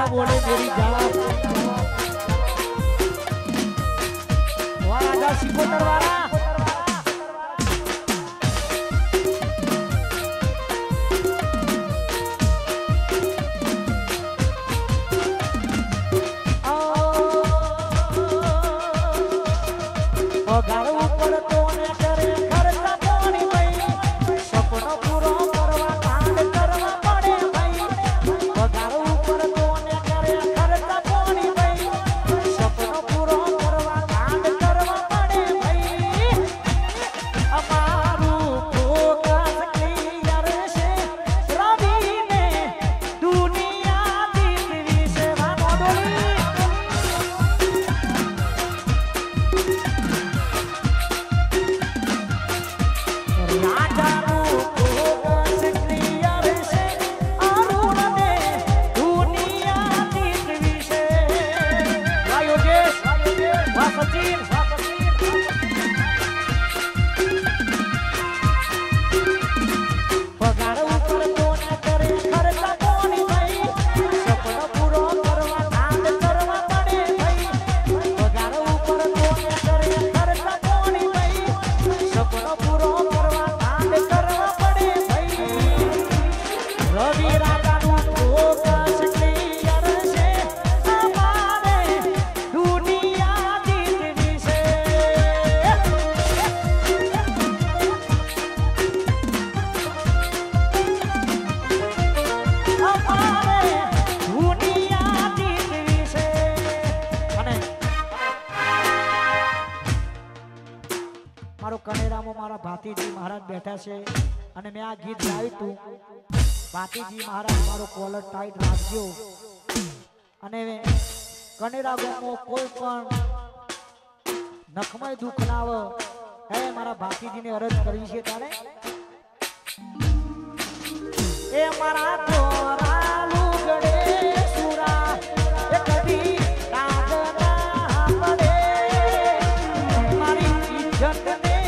क्या बोले मेरी जान वाला सिकोतर वाला भातीजी महाराज बैठा से અને મે આ ગીત ગાયું તું ભાતીજી મહારાજ મારો કોલર ટાઈટ રાખજો અને કનેરા ગામમાં કોઈ પણ નખમય દુખ ના આવે હે મારા ભાતીજીને અરજ કરી છે તારે એ મારા તોરા લુગડે સુરા એ કદી રાગના પડે મારી ઇજ્જત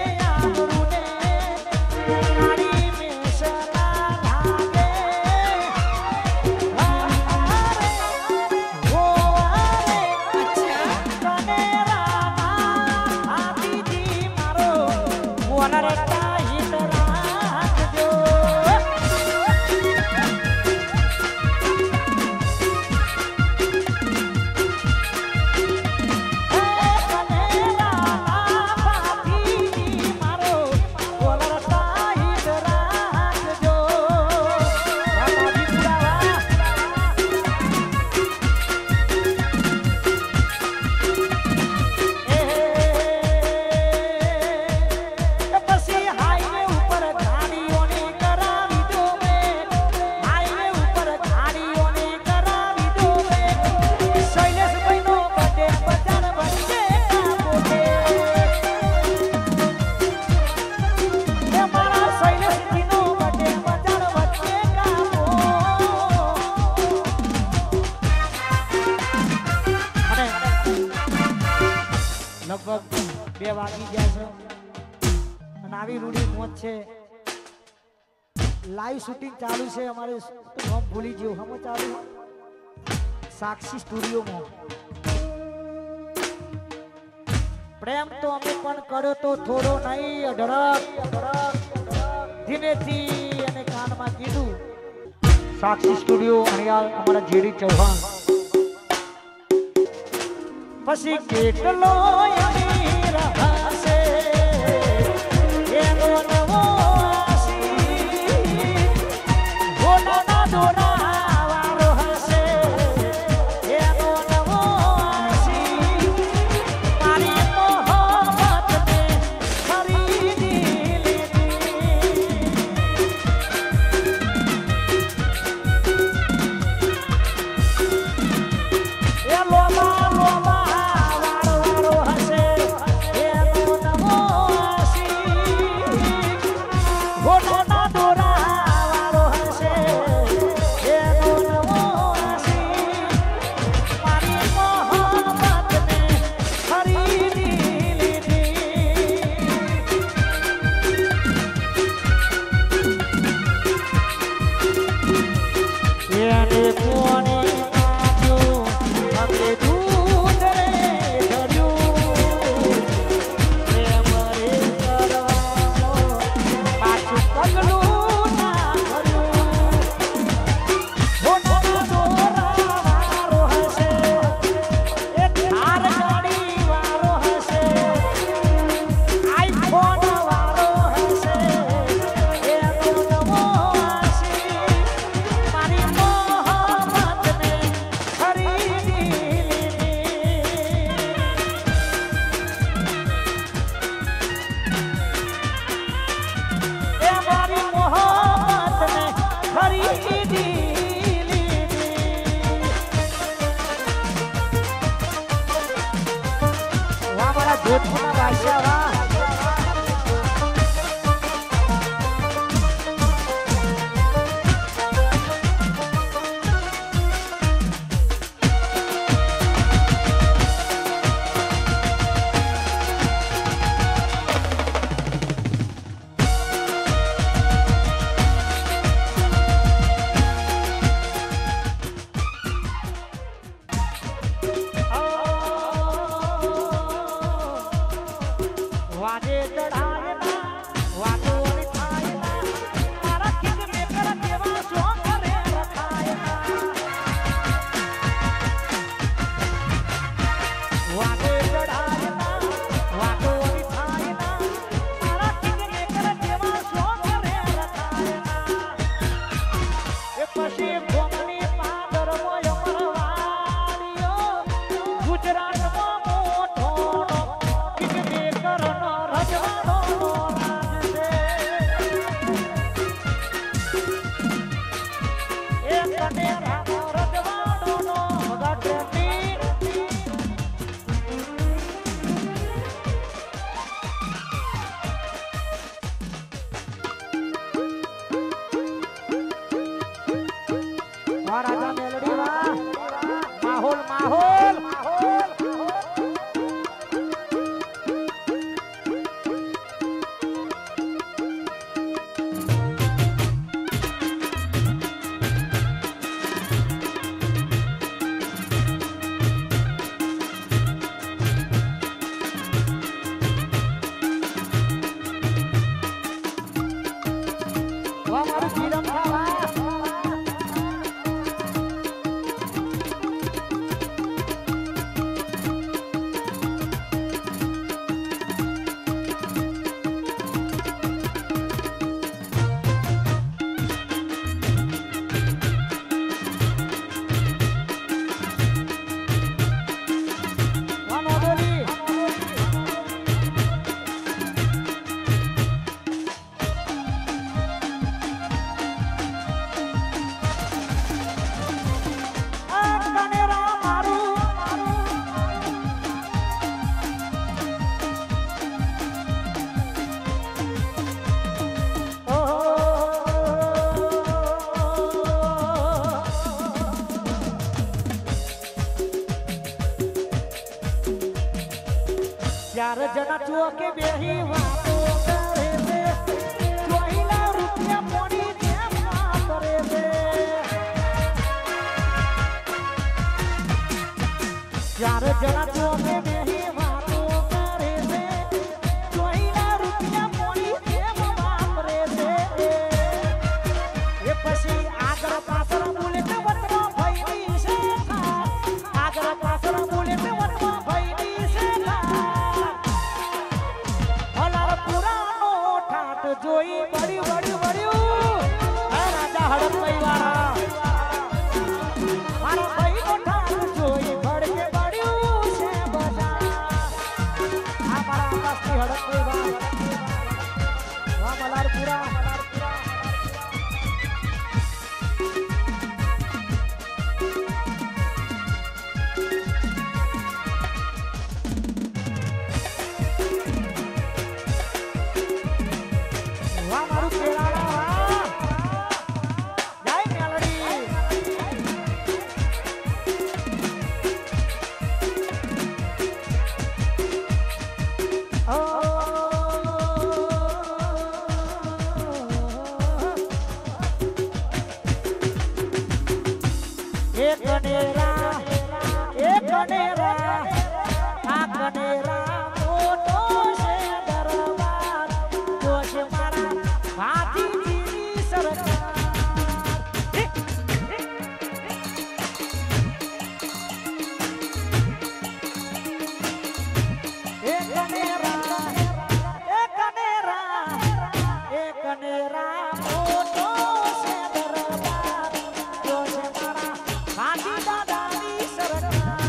लाइव शूटिंग चालू से हमारे हम भूली जो हम चालू साक्षी स्टूडियो में प्रेम तो हमें पण करो तो थोड़ो नहीं अधड़क धीमे थी अने कान में कीधु साक्षी स्टूडियो अणियाल हमारा जेडी चौहान पसी केटलो यमी रहसे एनो नवो लोमा लोमा वारो वारो हसे વાહ મારું જીરમ ખાવા चार जना चौके बेही वातो करे से जोहिला रुपया मोड़ी जेम ना करे से चार जना चौके बेही वातो करे से जोहिला रुपया मोड़ी जेम ना करे से ये पसी आगर पासर बुलेट वटवा भईनी से आगर पासर बुलेट वटवा भईनी से जोई बड़ी बड़ी बड़ी राजा हड़पई वाला मारा भाई मोटा जोई भड़ के बड़ी से बजा हमारा मस्ती हड़पई वाला वाह मलारपुरा एक कनेरा आ कनेरा मोटो से दरबार तो से मारा भाती जीनी सरकार एक कनेरा मोटो से दरबार तो से मारा भाती दादानी सरकार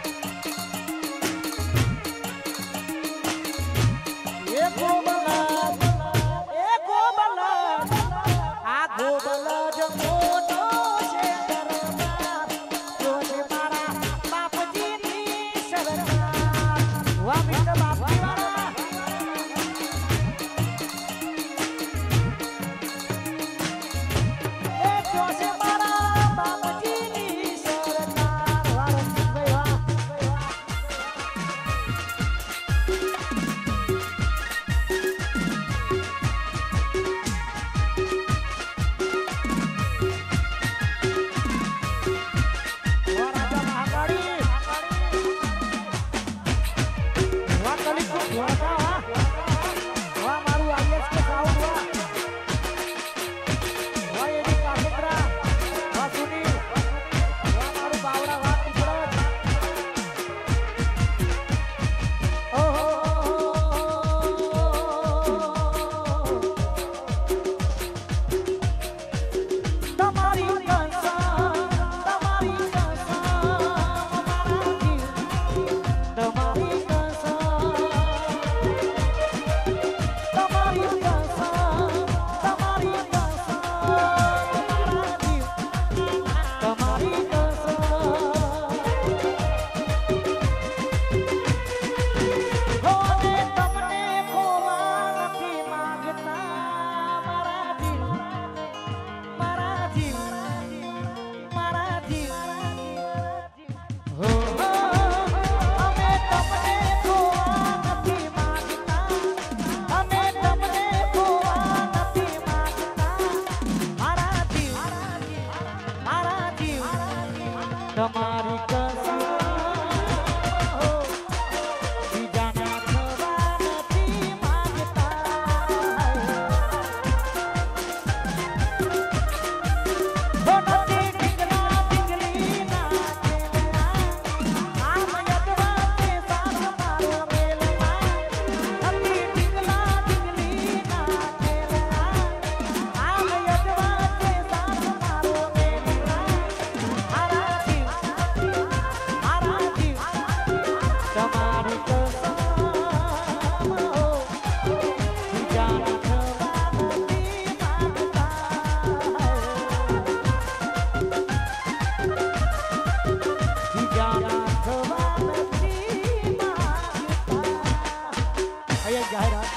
ये कोमला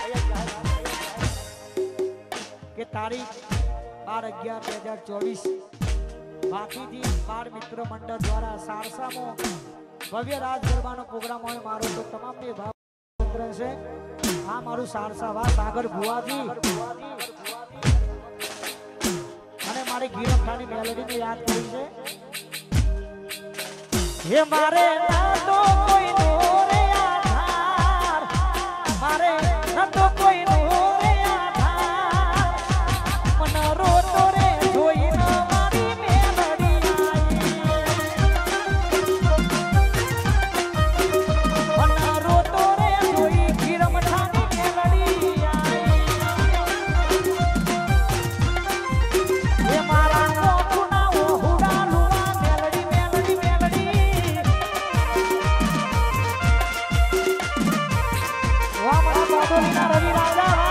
કે તારીખ 12/11/2024 બાકીથી 12 મિત્ર મંડળ દ્વારા સારસામાં ભવ્ય રાજ ગરબાનો પ્રોગ્રામ હોય મારો તો તમામને ભાવ છે. આ મારું સારસા વા સાગર ભુવાજી અને મારી ગીરખાની મેલોડીને યાદ કરી છે. હે મારે ના તો કોઈ નો રે આધાર, મારે ના તો કોઈ નો રે આધાર, મન રોતો રે જોઈને મારી મેલડી આઈ, મન રોતો રે જોઈ ગીરમઠાની મેલડી આઈ. હે મારા કોકુના ઓહુડા લુવા મેલડી મેલડી મેલડી વાહ મારા બાદોલીના રવિ રાજા